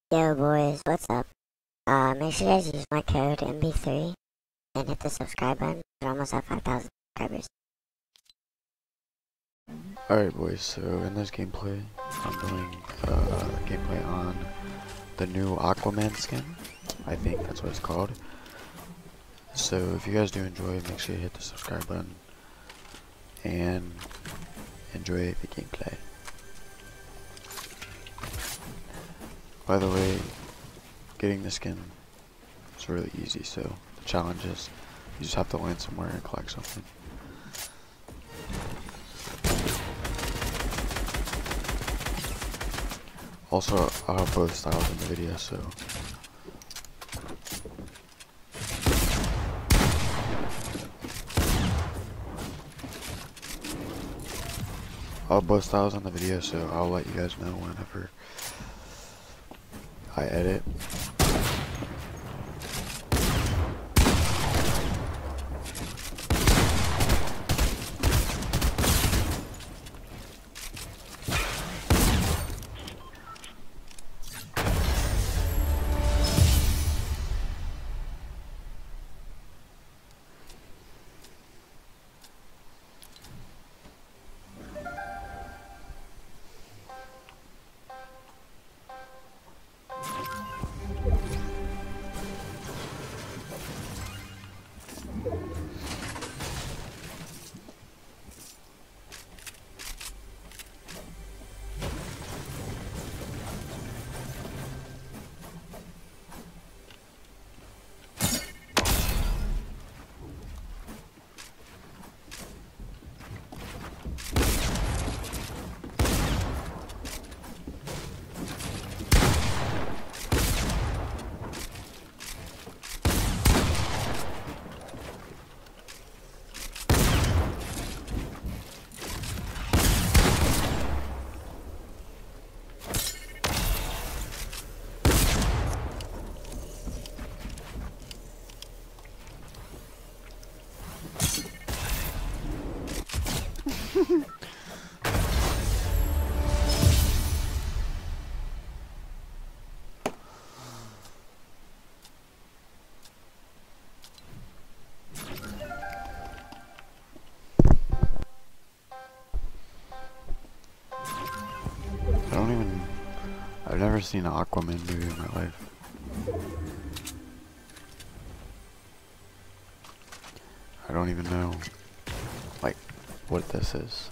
Yo boys, what's up? Make sure you guys use my code MB3 and hit the subscribe button. We're almost at 5,000 subscribers. Alright boys, so in this gameplay, I'm doing gameplay on the new Aquaman skin. I think that's what it's called. So if you guys do enjoy, make sure you hit the subscribe button and enjoy the gameplay. By the way, getting the skin is really easy, so the challenge is you just have to land somewhere and collect something. Also, I'll have both styles in the video, so I'll have both styles on the video, so I'll let you guys know whenever I edit. I've never seen an Aquaman movie in my life. I don't even know, like, what this is.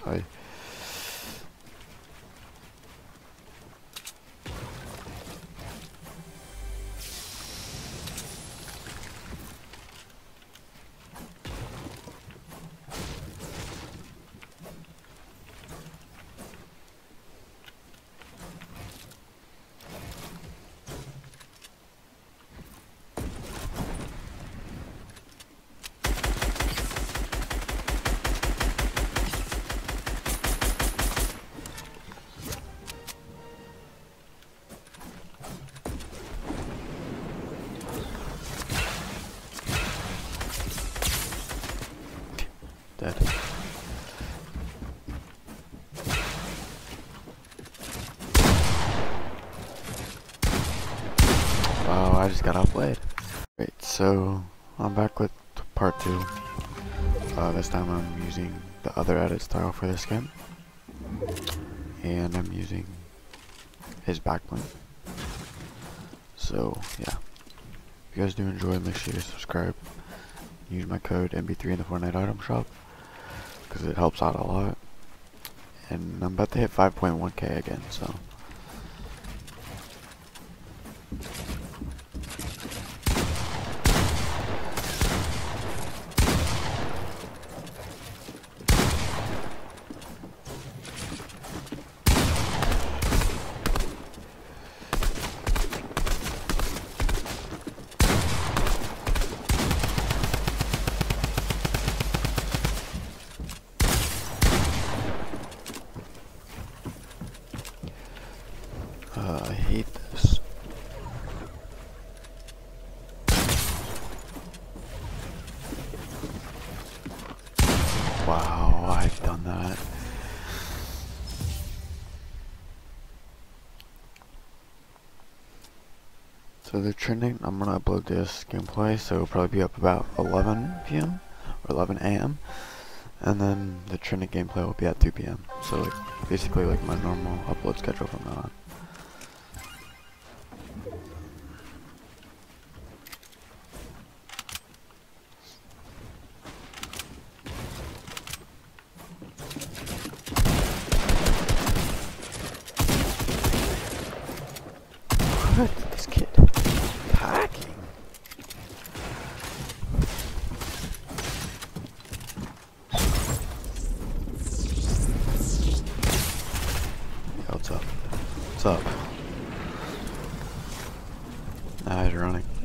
Dead. Wow, I just got outplayed. Great, so I'm back with part 2. This time I'm using the other edit style for the skin. And I'm using his backbling. So, yeah. If you guys do enjoy, make sure you subscribe. Use my code MB3 in the Fortnite item shop, because it helps out a lot. And I'm about to hit 5.1k again, so I hate this. Wow, I've done that. So they're trending. I'm gonna upload this gameplay, so it'll probably be up about 11 p.m. or 11 a.m. And then the trending gameplay will be at 2 p.m. So like basically like my normal upload schedule from now on. What? This kid packing. Yeah, what's up? What's up? Nah, he's running.